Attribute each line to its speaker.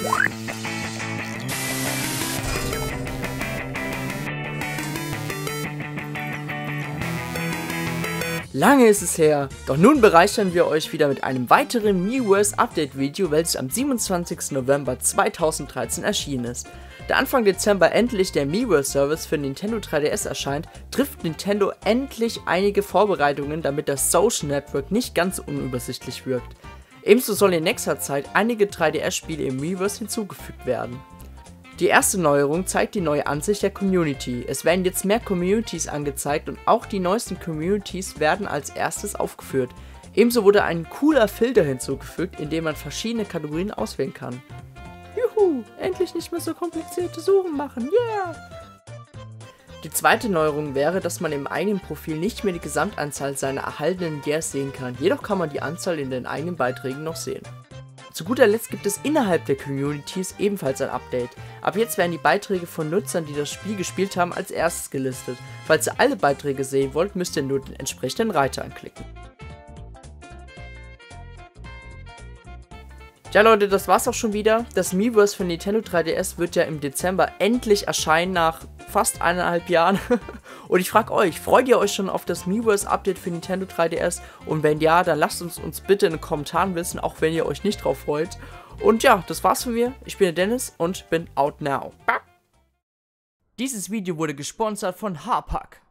Speaker 1: Lange ist es her, doch nun bereichern wir euch wieder mit einem weiteren Miiverse Update Video, welches am 27. November 2013 erschienen ist. Da Anfang Dezember endlich der Miiverse Service für Nintendo 3DS erscheint, trifft Nintendo endlich einige Vorbereitungen, damit das Social Network nicht ganz unübersichtlich wirkt. Ebenso soll in nächster Zeit einige 3DS-Spiele im Miiverse hinzugefügt werden. Die erste Neuerung zeigt die neue Ansicht der Community. Es werden jetzt mehr Communities angezeigt und auch die neuesten Communities werden als erstes aufgeführt. Ebenso wurde ein cooler Filter hinzugefügt, in dem man verschiedene Kategorien auswählen kann. Juhu, endlich nicht mehr so komplizierte Suchen machen, yeah! Die zweite Neuerung wäre, dass man im eigenen Profil nicht mehr die Gesamtanzahl seiner erhaltenen Years sehen kann, jedoch kann man die Anzahl in den eigenen Beiträgen noch sehen. Zu guter Letzt gibt es innerhalb der Communities ebenfalls ein Update. Ab jetzt werden die Beiträge von Nutzern, die das Spiel gespielt haben, als erstes gelistet. Falls ihr alle Beiträge sehen wollt, müsst ihr nur den entsprechenden Reiter anklicken. Ja Leute, das war's auch schon wieder. Das Miiverse für Nintendo 3DS wird ja im Dezember endlich erscheinen nach fast 1,5 Jahren. Und ich frage euch, freut ihr euch schon auf das Miiverse Update für Nintendo 3DS? Und wenn ja, dann lasst uns bitte in den Kommentaren wissen, auch wenn ihr euch nicht drauf freut. Und ja, das war's von mir. Ich bin der Dennis und bin out now. Dieses Video wurde gesponsert von Hapag.